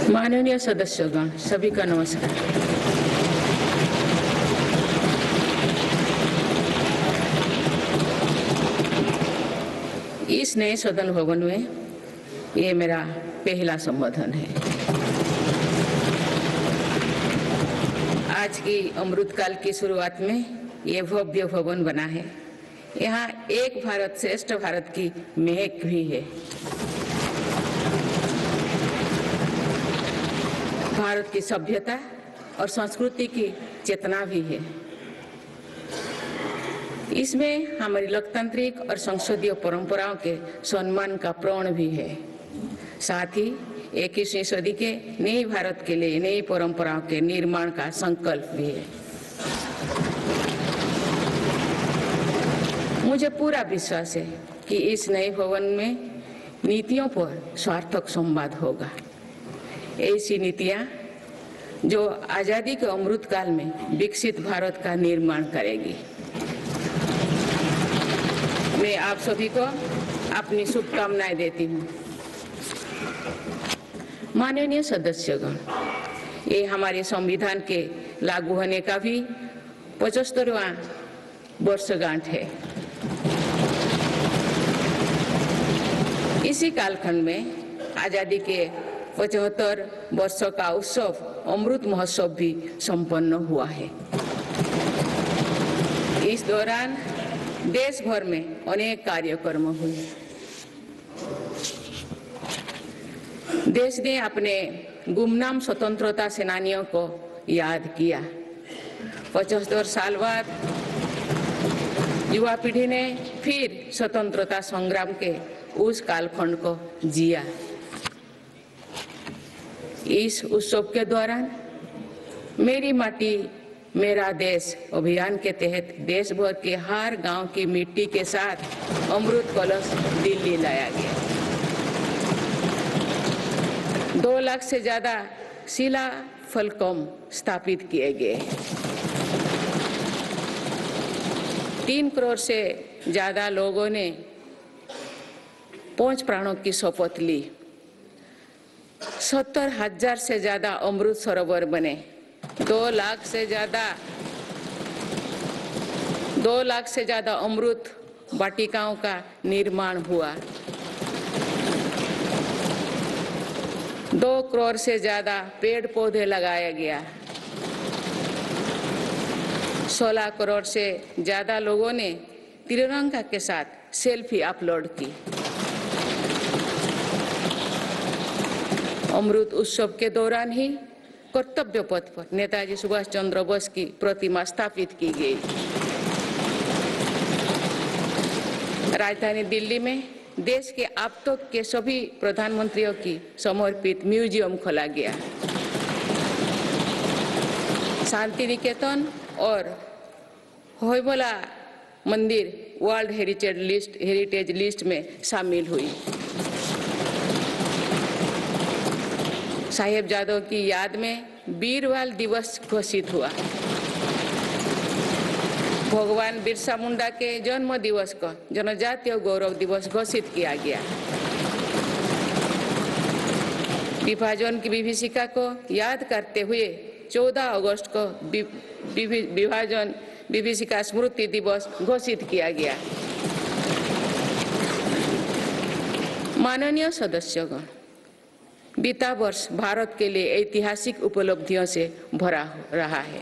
माननीय सदस्यगण, सभी का नमस्कार। इस नए सदन भवन में ये मेरा पहला संबोधन है। आज की अमृतकाल की शुरुआत में ये भव्य भवन बना है। यहाँ एक भारत श्रेष्ठ भारत की महक भी है। भारत की सभ्यता और संस्कृति की चेतना भी है। इसमें हमारी लोकतांत्रिक और संसदीय परंपराओं के सम्मान का प्रण भी है। साथ ही 21वीं सदी के नए भारत के लिए नई परंपराओं के निर्माण का संकल्प भी है। मुझे पूरा विश्वास है कि इस नए भवन में नीतियों पर सार्थक संवाद होगा। ऐसी नीतियां जो आजादी के अमृतकाल में विकसित भारत का निर्माण करेगी। मैं आप सभी को अपनी शुभकामनाएं देती हूं। माननीय सदस्यगण, ये हमारे संविधान के लागू होने का भी 75वां वर्षगांठ है। इसी कालखंड में आजादी के 75 वर्षों का उत्सव अमृत महोत्सव भी संपन्न हुआ है। इस दौरान देश भर में अनेक कार्यक्रम हुए। देश ने अपने गुमनाम स्वतंत्रता सेनानियों को याद किया। 75 साल बाद युवा पीढ़ी ने फिर स्वतंत्रता संग्राम के उस कालखंड को जिया। इस उत्सव के दौरान मेरी माटी मेरा देश अभियान के तहत देश भर के हर गांव की मिट्टी के साथ अमृत कलश दिल्ली लाया गया। 2 लाख से ज्यादा शिला फलकम स्थापित किए गए। 3 करोड़ से ज्यादा लोगों ने 5 प्राणों की शपथ ली। 70,000 से ज्यादा अमृत सरोवर बने। 2 लाख से ज्यादा अमृत वाटिकाओं का निर्माण हुआ। 2 करोड़ से ज्यादा पेड़ पौधे लगाया गया। 16 करोड़ से ज्यादा लोगों ने तिरंगा के साथ सेल्फी अपलोड की। अमृत उत्सव के दौरान ही कर्तव्य पथ पर नेताजी सुभाष चंद्र बोस की प्रतिमा स्थापित की गई। राजधानी दिल्ली में देश के अब तक के सभी प्रधानमंत्रियों की समर्पित म्यूजियम खोला गया। शांति निकेतन और होयबला मंदिर वर्ल्ड हेरिटेज लिस्ट में शामिल हुई। साहिबजादों की याद में वीरवाल दिवस घोषित हुआ। भगवान बिरसा मुंडा के जन्म दिवस को जनजातीय गौरव दिवस घोषित किया गया। विभाजन की विभीषिका को याद करते हुए 14 अगस्त को विभाजन विभीषिका स्मृति दिवस घोषित किया गया। माननीय सदस्यगण, बीता वर्ष भारत के लिए ऐतिहासिक उपलब्धियों से भरा रहा है।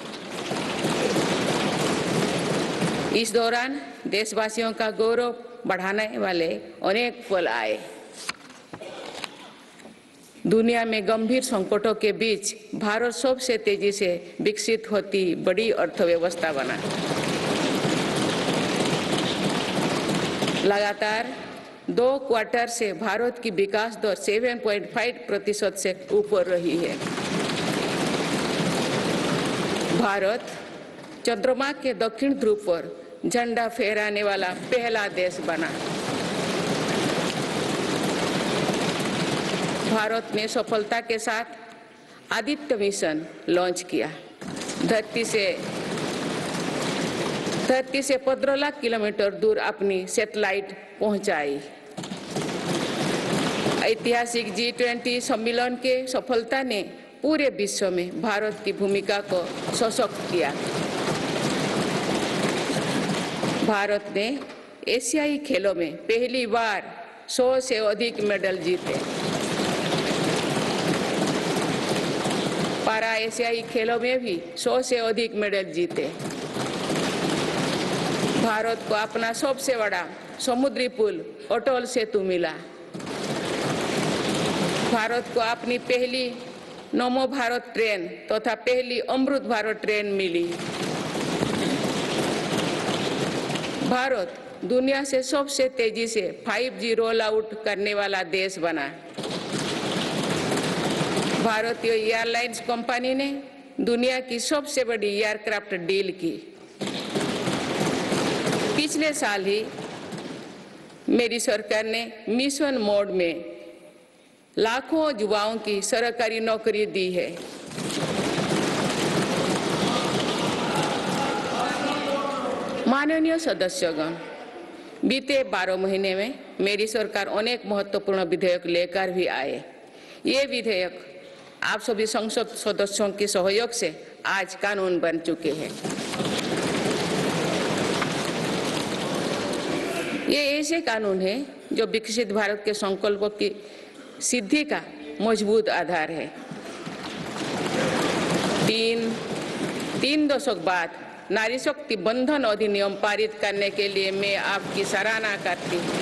इस दौरान देशवासियों का गौरव बढ़ाने वाले अनेक पल आए। दुनिया में गंभीर संकटों के बीच भारत सबसे तेजी से विकसित होती बड़ी अर्थव्यवस्था बना। लगातार 2 क्वार्टर से भारत की विकास दर 7.5% से ऊपर रही है। भारत चंद्रमा के दक्षिण ध्रुव पर झंडा फहराने वाला पहला देश बना। भारत ने सफलता के साथ आदित्य मिशन लॉन्च किया। धरती से 15 लाख किलोमीटर दूर अपनी सैटेलाइट पहुंचाई। ऐतिहासिक G20 सम्मेलन के सफलता ने पूरे विश्व में भारत की भूमिका को सशक्त किया। भारत ने एशियाई खेलों में पहली बार 100 से अधिक मेडल जीते। पारा एशियाई खेलों में भी 100 से अधिक मेडल जीते। भारत को अपना सबसे बड़ा समुद्री पुल अटल सेतु मिला। भारत को अपनी पहली नमो भारत ट्रेन तथा पहली अमृत भारत ट्रेन मिली। भारत दुनिया से सबसे तेजी से 5G रोल आउट करने वाला देश बना। भारतीय एयरलाइंस कंपनी ने दुनिया की सबसे बड़ी एयरक्राफ्ट डील की। पिछले साल ही मेरी सरकार ने मिशन मोड में लाखों युवाओं की सरकारी नौकरी दी है। माननीय सदस्यगण, बीते 12 महीने में मेरी सरकार अनेक महत्वपूर्ण विधेयक लेकर भी आए। ये विधेयक आप सभी संसद सदस्यों के सहयोग से आज कानून बन चुके हैं। ये ऐसे कानून हैं जो विकसित भारत के संकल्पों की सिद्धि का मजबूत आधार है। तीन दशक बाद नारी शक्ति बंधन अधिनियम पारित करने के लिए मैं आपकी सराहना करती हूँ।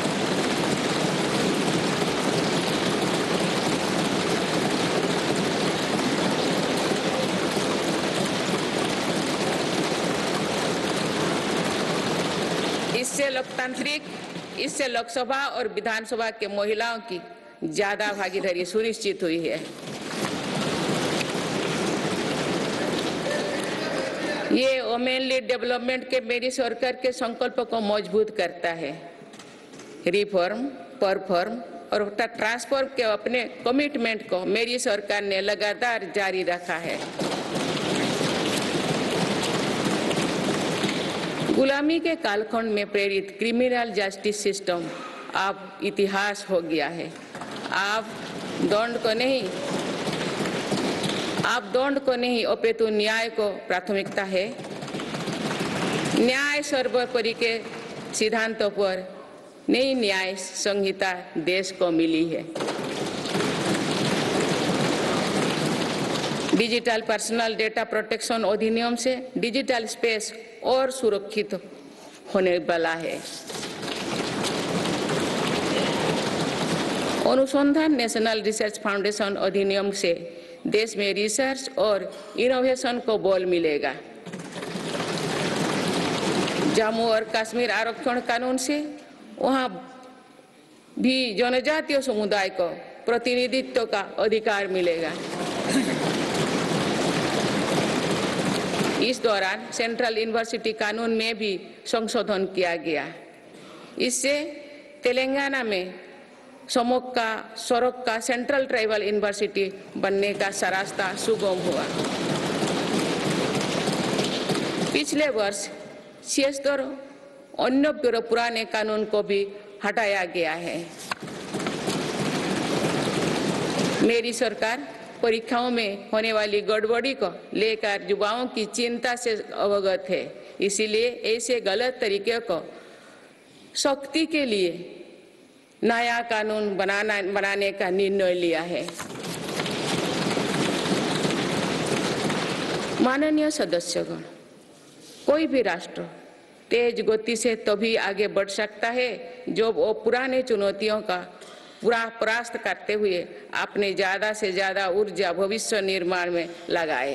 इससे लोकसभा और विधानसभा के महिलाओं की ज्यादा भागीदारी सुनिश्चित हुई है। ये वुमेनली डेवलपमेंट के मेरी सरकार के संकल्प को मजबूत करता है। रिफॉर्म, परफॉर्म और ट्रांसफॉर्म के अपने कमिटमेंट को मेरी सरकार ने लगातार जारी रखा है। गुलामी के कालखंड में प्रेरित क्रिमिनल जस्टिस सिस्टम अब इतिहास हो गया है। आप दंड को नहीं अपितु न्याय को प्राथमिकता है। न्याय सर्वोपरि के सिद्धांतों पर नई न्याय संहिता देश को मिली है। डिजिटल पर्सनल डेटा प्रोटेक्शन अधिनियम से डिजिटल स्पेस और सुरक्षित होने वाला है। अनुसंधान नेशनल रिसर्च फाउंडेशन अधिनियम से देश में रिसर्च और इनोवेशन को बल मिलेगा। जम्मू और कश्मीर आरक्षण कानून से वहां भी जनजातीय समुदाय को प्रतिनिधित्व का अधिकार मिलेगा। इस दौरान सेंट्रल यूनिवर्सिटी कानून में भी संशोधन किया गया। इससे तेलंगाना में सरोक का सेंट्रल ट्राइबल यूनिवर्सिटी बनने का रास्ता सुगम हुआ। पिछले वर्ष 76 अन्य पुराने कानून को भी हटाया गया है। मेरी सरकार परीक्षाओं में होने वाली गड़बड़ी को लेकर युवाओं की चिंता से अवगत है। इसीलिए ऐसे गलत तरीके को सख्ती के लिए नया कानून बनाने का निर्णय लिया है। माननीय सदस्यगण, कोई भी राष्ट्र तेज गति से तभी आगे बढ़ सकता है जब वो पुराने चुनौतियों का परास्त करते हुए अपने ज्यादा से ज्यादा ऊर्जा भविष्य निर्माण में लगाए।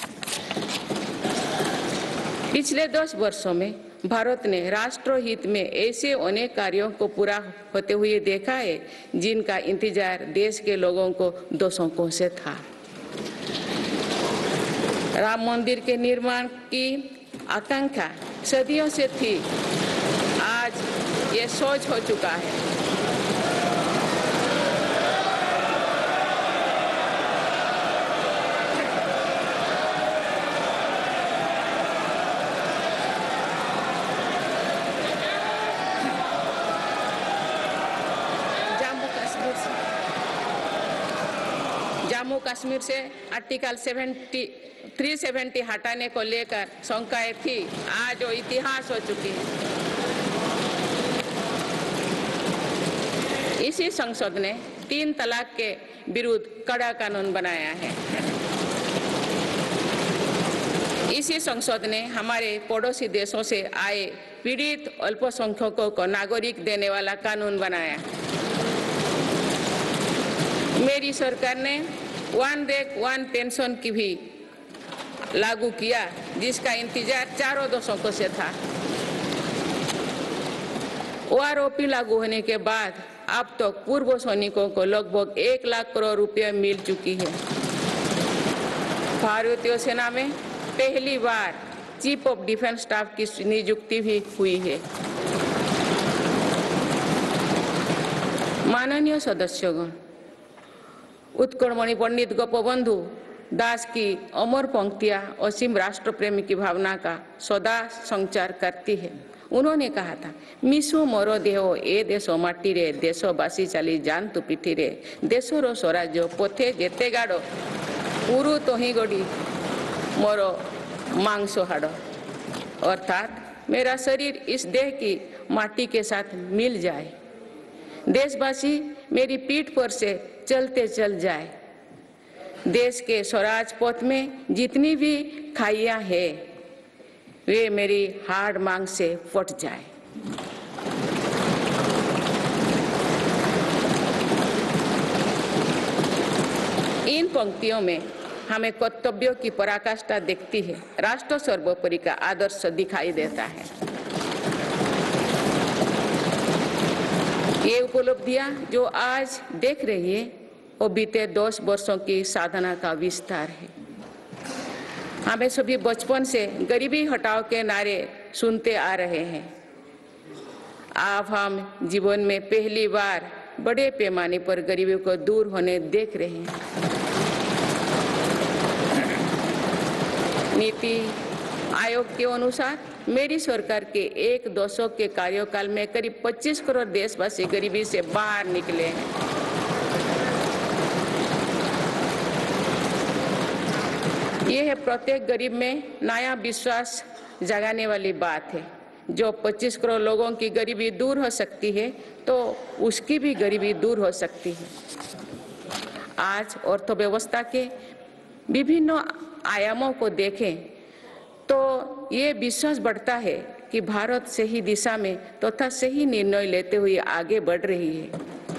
पिछले 10 वर्षों में भारत ने राष्ट्र हित में ऐसे अनेक कार्यों को पूरा होते हुए देखा है जिनका इंतजार देश के लोगों को दशकों से था। राम मंदिर के निर्माण की आकांक्षा सदियों से थी, आज ये सोच हो चुका है। जम्मू कश्मीर जम्मू कश्मीर से आर्टिकल 370 हटाने को लेकर शंकाएं थी, आज वो इतिहास हो चुकी है। इसी संसद ने 3 तलाक के विरुद्ध कड़ा कानून बनाया है। इसी संसद ने हमारे पड़ोसी देशों से आए पीड़ित अल्पसंख्यकों को नागरिक देने वाला कानून बनाया। मेरी सरकार ने वन रैंक वन पेंशन की भी लागू किया, जिसका इंतजार 4 दशकों से था। ओआरओपी लागू होने के बाद अब तक तो पूर्व सैनिकों को लगभग 1 लाख करोड़ रुपए मिल चुकी है। भारतीय सेना में पहली बार चीफ ऑफ डिफेंस स्टाफ की नियुक्ति भी हुई है। माननीय सदस्यगण, उत्कलमणि पंडित गोपबंधु दास की अमर पंक्तियां असीम राष्ट्र प्रेम की भावना का सदा संचार करती है। उन्होंने कहा था, मिसो मोरो देहो ए देशो माटी रे, देशवासी चली जान तु पिठी रे, देशर स्वराज्य पथे जेते गाड़ो, पुरु तोही गड़ी मोरो मांसो हाड़ो। अर्थात मेरा शरीर इस देह की माटी के साथ मिल जाए, देशवासी मेरी पीठ पर से चलते चल जाए, देश के स्वराज पथ में जितनी भी खाइयां हैं वे मेरी हाड़ मांग से फट जाए। इन पंक्तियों में हमें कर्तव्यों की पराकाष्ठा दिखती है। राष्ट्र सर्वोपरि का आदर्श दिखाई देता है। ये उपलब्धियां जो आज देख रही है वो बीते 10 वर्षों की साधना का विस्तार है। हमें सभी बचपन से गरीबी हटाओ के नारे सुनते आ रहे हैं। अब हम जीवन में पहली बार बड़े पैमाने पर गरीबी को दूर होने देख रहे हैं। नीति आयोग के अनुसार मेरी सरकार के 1 दशक के कार्यकाल में करीब 25 करोड़ देशवासी गरीबी से बाहर निकले हैं। ये है प्रत्येक गरीब में नया विश्वास जगाने वाली बात है। जो 25 करोड़ लोगों की गरीबी दूर हो सकती है तो उसकी भी गरीबी दूर हो सकती है। आज अर्थव्यवस्था के विभिन्न आयामों को देखें तो ये विश्वास बढ़ता है कि भारत सही दिशा में तथा सही निर्णय लेते हुए आगे बढ़ रही है।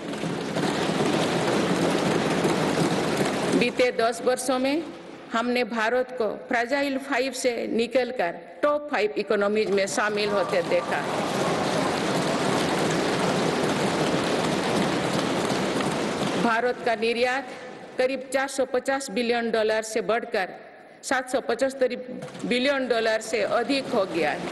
बीते 10 वर्षों में हमने भारत को फ्रेजाइल 5 से निकलकर टॉप 5 इकोनॉमीज में शामिल होते देखा। भारत का निर्यात करीब $450 बिलियन से बढ़कर $775 बिलियन से अधिक हो गया है।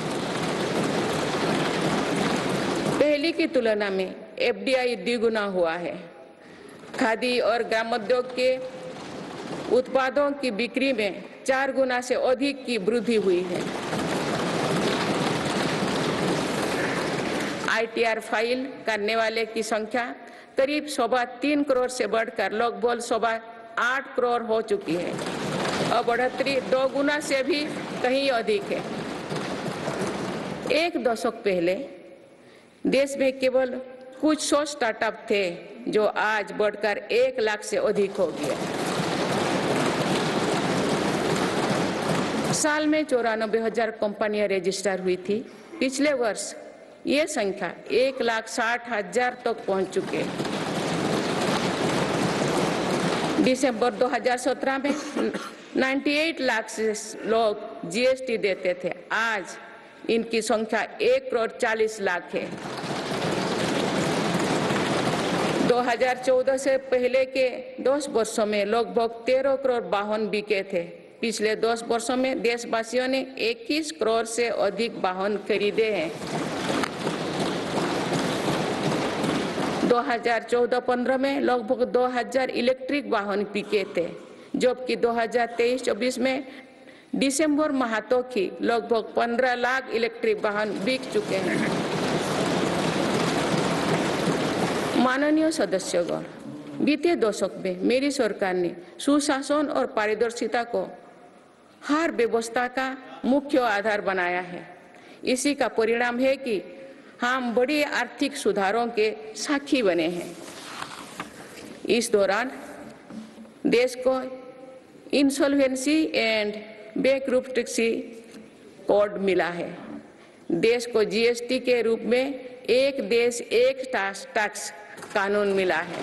पहले की तुलना में FDI द्विगुना हुआ है। खादी और ग्रामोद्योग के उत्पादों की बिक्री में 4 गुना से अधिक की वृद्धि हुई है। ITR फाइल करने वाले की संख्या करीब 3.25 करोड़ से बढ़कर लगभग 8.25 करोड़ हो चुकी है और बढ़ोतरी 2 गुना से भी कहीं अधिक है। 1 दशक पहले देश में केवल कुछ 100 स्टार्टअप थे जो आज बढ़कर 1 लाख से अधिक हो गया। साल में 94,000 कंपनियां रजिस्टर हुई थी। पिछले वर्ष ये संख्या 1,60,000 तक पहुंच चुके। दिसंबर 2017 में 98 लाख से लोग GST देते थे। आज इनकी संख्या 1,40 लाख है। 2014 से पहले के 10 वर्षों में लगभग 13 करोड़ वाहन बिके थे। पिछले 10 वर्षों में देशवासियों ने 21 करोड़ से अधिक वाहन खरीदे हैं। 2014-15 में लगभग 2000 इलेक्ट्रिक वाहन बिके थे, जबकि 2023-24 में दिसंबर माह तक ही लगभग 15 लाख इलेक्ट्रिक वाहन बिक चुके हैं। माननीय सदस्यगण, बीते दशक में मेरी सरकार ने सुशासन और पारदर्शिता को हर व्यवस्था का मुख्य आधार बनाया है। इसी का परिणाम है कि हम बड़े आर्थिक सुधारों के साक्षी बने हैं। इस दौरान देश को इंसॉल्वेंसी एंड बैंकरप्सी कोड मिला है। देश को जीएसटी के रूप में एक देश एक टैक्स कानून मिला है।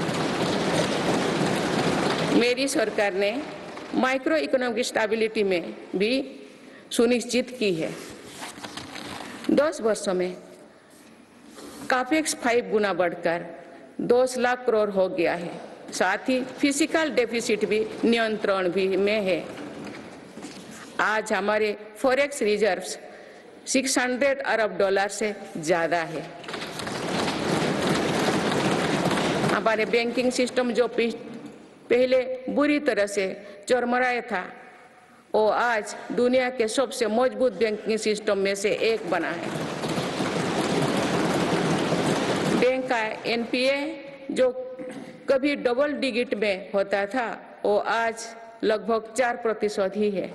मेरी सरकार ने माइक्रो इकोनॉमिक स्टेबिलिटी में भी सुनिश्चित की है। 10 वर्षों में कैपेक्स 5 गुना बढ़कर 10 लाख करोड़ हो गया है। साथ ही फिजिकल डेफिसिट भी नियंत्रण भी में है। आज हमारे फॉरेक्स रिजर्व्स 600 अरब डॉलर से ज्यादा है। हमारे बैंकिंग सिस्टम जो पहले बुरी तरह से चरमराया था, वो आज दुनिया के सबसे मजबूत बैंकिंग सिस्टम में से एक बना है। बैंक का एनपीए जो कभी डबल डिजिट में होता था, वो आज लगभग 4% ही है।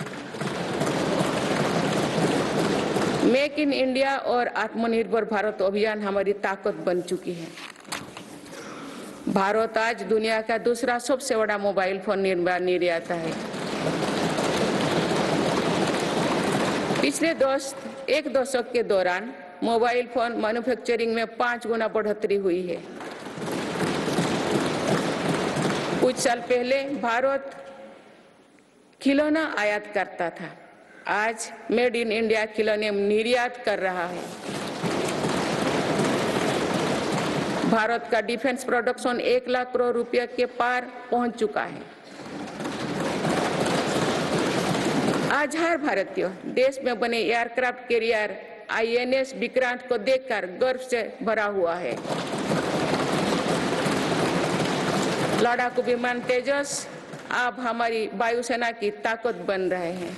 मेक इन इंडिया और आत्मनिर्भर भारत अभियान हमारी ताकत बन चुकी है। भारत आज दुनिया का दूसरा सबसे बड़ा मोबाइल फोन निर्माता है। पिछले एक दशक के दौरान मोबाइल फोन मैन्युफैक्चरिंग में 5 गुना बढ़ोतरी हुई है। कुछ साल पहले भारत खिलौना आयात करता था, आज मेड इन इंडिया खिलौने निर्यात कर रहा है। भारत का डिफेंस प्रोडक्शन 1 लाख करोड़ रुपए के पार पहुंच चुका है। आज हर भारतीय देश में बने एयरक्राफ्ट कैरियर आईएनएस विक्रांत को देखकर गर्व से भरा हुआ है। लड़ाकू विमान तेजस अब हमारी वायुसेना की ताकत बन रहे हैं।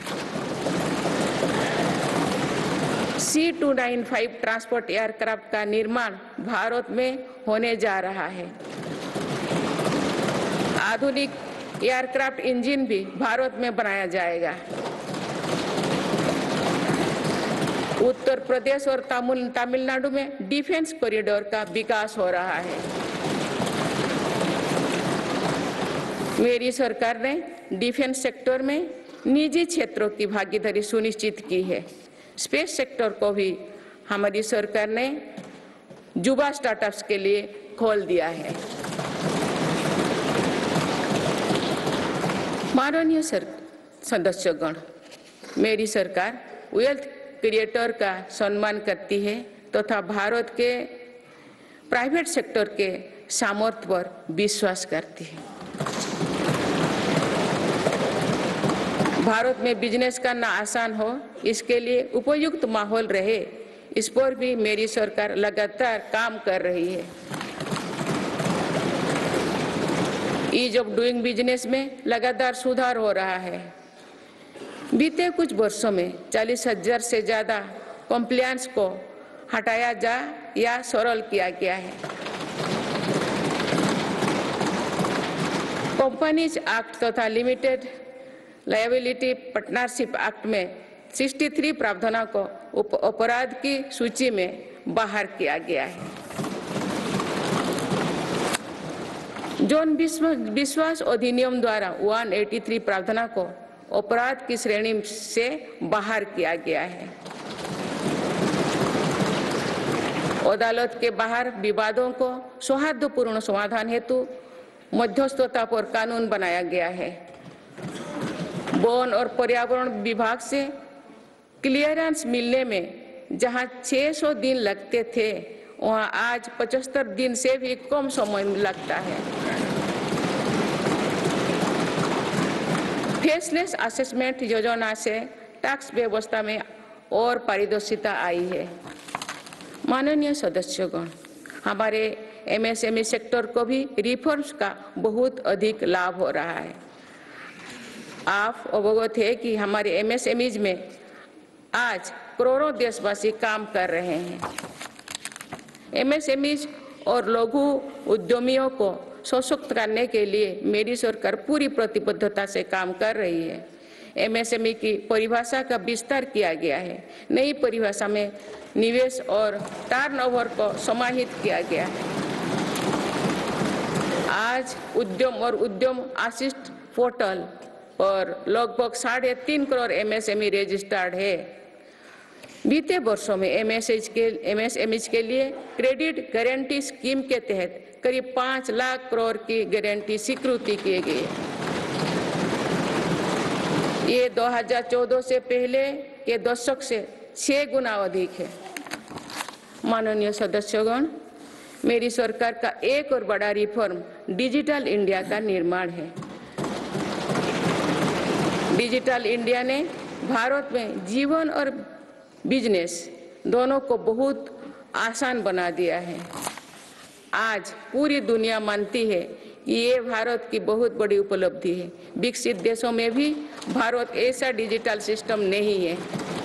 C295 ट्रांसपोर्ट एयरक्राफ्ट का निर्माण भारत में होने जा रहा है। आधुनिक एयरक्राफ्ट इंजन भी भारत में बनाया जाएगा। उत्तर प्रदेश और तमिलनाडु में डिफेंस कॉरिडोर का विकास हो रहा है। मेरी सरकार ने डिफेंस सेक्टर में निजी क्षेत्रों की भागीदारी सुनिश्चित की है। स्पेस सेक्टर को भी हमारी सरकार ने युवा स्टार्टअप्स के लिए खोल दिया है। माननीय सदस्यगण, मेरी सरकार वेल्थ क्रिएटर का सम्मान करती है तथा भारत के प्राइवेट सेक्टर के सामर्थ्य पर विश्वास करती है। भारत में बिजनेस करना आसान हो, इसके लिए उपयुक्त माहौल रहे, इस पर भी मेरी सरकार लगातार काम कर रही है। ईज ऑफ डूइंग बिजनेस में लगातार सुधार हो रहा है। बीते कुछ वर्षों में 40,000 से ज्यादा कॉम्प्लायंस को हटाया जा या सरल किया गया है। कंपनीज एक्ट तथा लिमिटेड लायबिलिटी पार्टनरशिप एक्ट में 63 प्रावधानों को अपराध की सूची में बाहर किया गया है। जौन विश्वास अधिनियम द्वारा 183 प्रावधानों को अपराध की श्रेणी से बाहर किया गया है। अदालत के बाहर विवादों को सौहार्दपूर्ण समाधान हेतु मध्यस्थता पर कानून बनाया गया है। वन और पर्यावरण विभाग से क्लियरेंस मिलने में जहां 600 दिन लगते थे, वहां आज 75 दिन से भी कम समय लगता है। फेसलेस असेसमेंट योजना से टैक्स व्यवस्था में और पारदर्शिता आई है। माननीय सदस्यगण, हमारे एमएसएमई सेक्टर को भी रिफॉर्म्स का बहुत अधिक लाभ हो रहा है। आप अवगत है कि हमारे एमएसएमईज में आज करोड़ों देशवासी काम कर रहे हैं। एमएसएमईज और लघु उद्यमियों को सशक्त करने के लिए मेरी सरकार पूरी प्रतिबद्धता से काम कर रही है। एमएसएमई की परिभाषा का विस्तार किया गया है। नई परिभाषा में निवेश और टर्नओवर को समाहित किया गया है। आज उद्यम और उद्यम असिस्ट पोर्टल पर लगभग 3.5 करोड़ एमएसएमई रजिस्टर्ड है। बीते वर्षों में एमएसएमई के लिए क्रेडिट गारंटी स्कीम के तहत करीब 5 लाख करोड़ की गारंटी स्वीकृति की गई है। ये 2014 से पहले के दशक से 6 गुना अधिक है। माननीय सदस्यगण, मेरी सरकार का एक और बड़ा रिफॉर्म डिजिटल इंडिया का निर्माण है। डिजिटल इंडिया ने भारत में जीवन और बिजनेस दोनों को बहुत आसान बना दिया है। आज पूरी दुनिया मानती है कि ये भारत की बहुत बड़ी उपलब्धि है। विकसित देशों में भी भारत ऐसा डिजिटल सिस्टम नहीं है।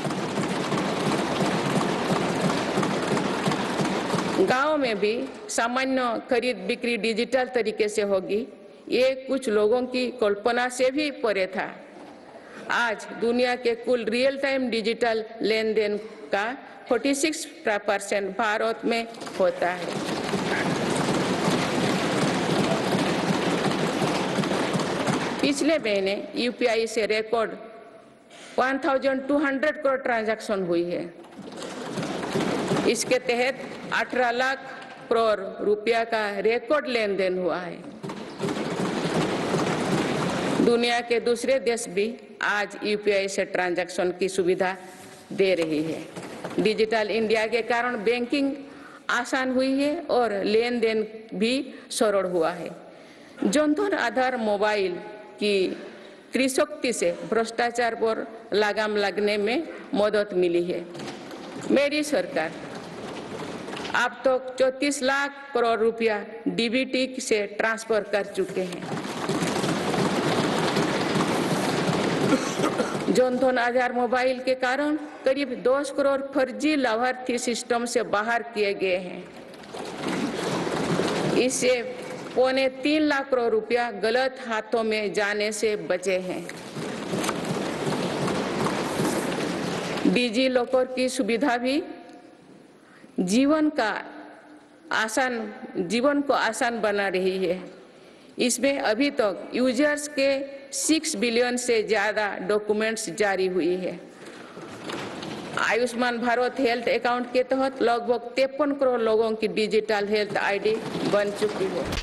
गांव में भी सामान्य खरीद बिक्री डिजिटल तरीके से होगी, ये कुछ लोगों की कल्पना से भी परे था। आज दुनिया के कुल रियल टाइम डिजिटल लेन देन का 46% भारत में होता है। पिछले महीने यूपीआई से रिकॉर्ड 1200 करोड़ ट्रांजैक्शन हुई है। इसके तहत 18 लाख करोड़ रुपया का रिकॉर्ड लेन देन हुआ है। दुनिया के दूसरे देश भी आज यूपीआई से ट्रांजैक्शन की सुविधा दे रही है। डिजिटल इंडिया के कारण बैंकिंग आसान हुई है और लेन देन भी सरल हुआ है। जनधन आधार मोबाइल की त्रिशक्ति से भ्रष्टाचार पर लगाम लगने में मदद मिली है। मेरी सरकार अब तक 34 लाख करोड़ रुपया डीबीटी से ट्रांसफर कर चुके हैं। जनधन आधार मोबाइल के कारण करीब 10 करोड़ फर्जी लाभार्थी सिस्टम से बाहर किए गए हैं। इससे 3.25 लाख करोड़ रुपया गलत हाथों में जाने से बचे हैं। डिजी लॉकर की सुविधा भी जीवन को आसान बना रही है। इसमें अभी तक यूजर्स के 6 बिलियन से ज्यादा डॉक्यूमेंट्स जारी हुई है। आयुष्मान भारत हेल्थ अकाउंट के तहत लगभग 53 करोड़ लोगों की डिजिटल हेल्थ आईडी बन चुकी है।